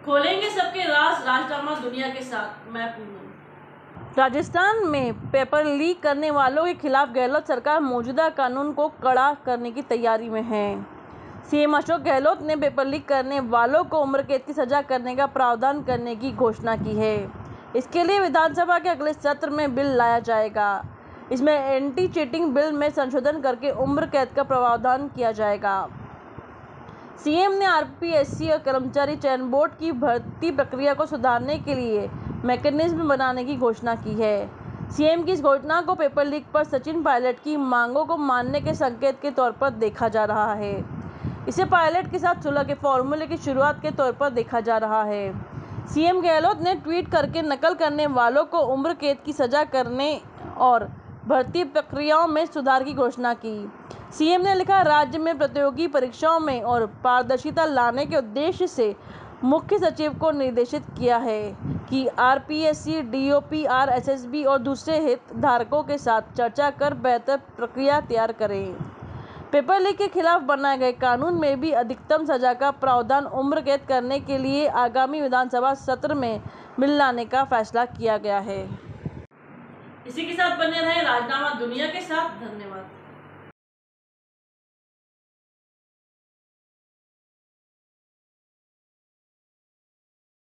खोलेंगे सबके राज, राजनामा दुनिया के साथ। मैं पूनम। राजस्थान में पेपर लीक करने वालों के खिलाफ गहलोत सरकार मौजूदा कानून को कड़ा करने की तैयारी में है। सीएम अशोक गहलोत ने पेपर लीक करने वालों को उम्र कैद की सजा करने का प्रावधान करने की घोषणा की है। इसके लिए विधानसभा के अगले सत्र में बिल लाया जाएगा। इसमें एंटी चीटिंग बिल में संशोधन करके उम्र कैद का प्रावधान किया जाएगा। सीएम ने आरपीएससी और कर्मचारी चयन बोर्ड की भर्ती प्रक्रिया को सुधारने के लिए मैकेनिज्म बनाने की घोषणा की है। सीएम की इस घोषणा को पेपर लीक पर सचिन पायलट की मांगों को मानने के संकेत के तौर पर देखा जा रहा है। इसे पायलट के साथ सुलह के फॉर्मूले की शुरुआत के तौर पर देखा जा रहा है। सीएम गहलोत ने ट्वीट करके नकल करने वालों को उम्र कैद की सजा करने और भर्ती प्रक्रियाओं में सुधार की घोषणा की। सीएम ने लिखा, राज्य में प्रतियोगी परीक्षाओं में और पारदर्शिता लाने के उद्देश्य से मुख्य सचिव को निर्देशित किया है कि आरपीएससी, डीओपीआर, एसएसबी और दूसरे हितधारकों के साथ चर्चा कर बेहतर प्रक्रिया तैयार करें। पेपर लीक के खिलाफ बनाए गए कानून में भी अधिकतम सजा का प्रावधान उम्र कैद करने के लिए आगामी विधानसभा सत्र में बिल लाने का फैसला किया गया है। इसी के साथ बने रहे राजनामा दुनिया के साथ। धन्यवाद।